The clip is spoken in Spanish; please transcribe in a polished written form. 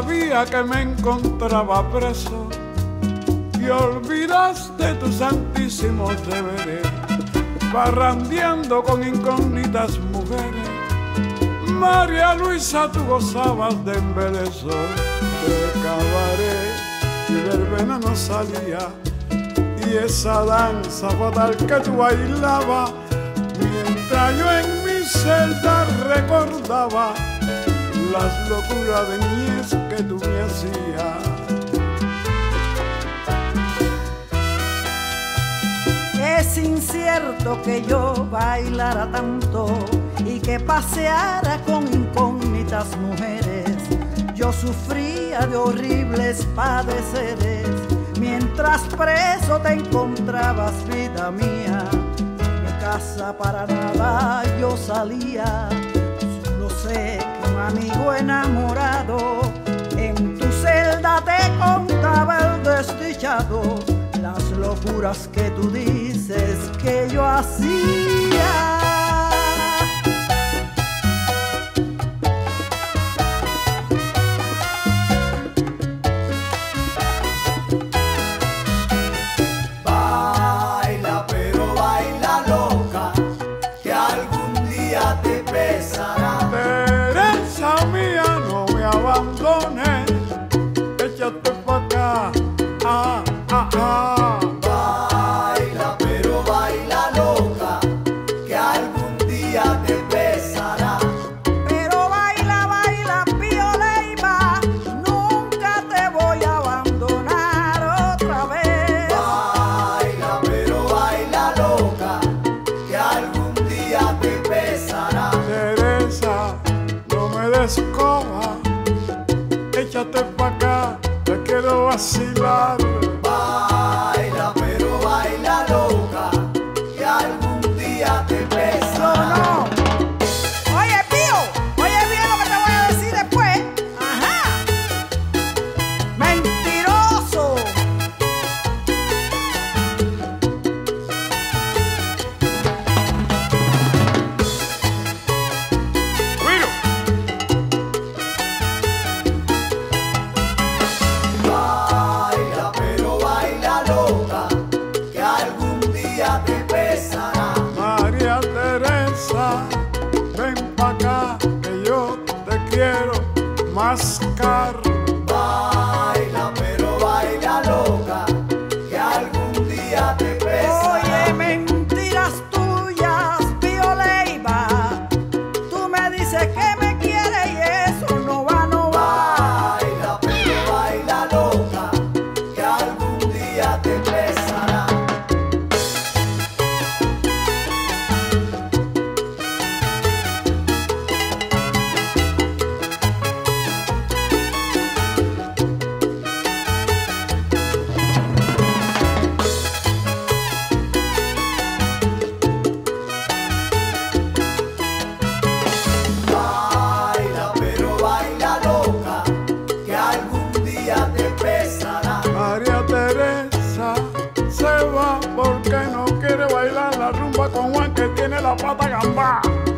sabía que me encontraba preso y olvidaste tus santísimos deberes, parrandeando con incógnitas mujeres. María Luisa, tú gozabas de embeleso, de cabaret y verbena no salía, y esa danza fatal que tú bailabas, mientras yo en mi celda recordaba las locuras de niñez que tú me hacías. Es incierto que yo bailara tanto y que paseara con incógnitas mujeres. Yo sufría de horribles padeceres mientras preso te encontrabas, vida mía. De casa para nada yo salía, solo sé que un amigo enamorado en tu celda te contaba el desdichado, las locuras que tú dices que yo hacía. Baila, pero baila loca, que algún día te pesará. Teresa mía, no me abandones, échate pa' acá. Baila, pero baila loca, que algún día te pesará. Pero baila, baila, Pío Leiva, nunca te voy a abandonar otra vez. Baila, pero baila loca, que algún día te pesará. Teresa, no me des coba, échate pa' acá, te quiero vacilar. Baila, pero baila loca, que algún día te pesará. No. Oye, Pío, oye bien lo que te voy a decir después. Ajá. Mentiroso. Bueno, Baila, pero baila loca, que algún día te pesará. María Teresa, ven pa' acá, que yo te quiero mascar. Baila, pero baila loca, que algún día te pesará. Oye, mentiras tuyas, Pío Leiva. Tú me dices que me quieres y eso no va, no va. Baila, pero baila loca, que algún día te pesará. Baila, pero baila loca, que algún día te pesará. María Teresa se va porque no quiere bailar la rumba con Juan, que tiene la pata gamba.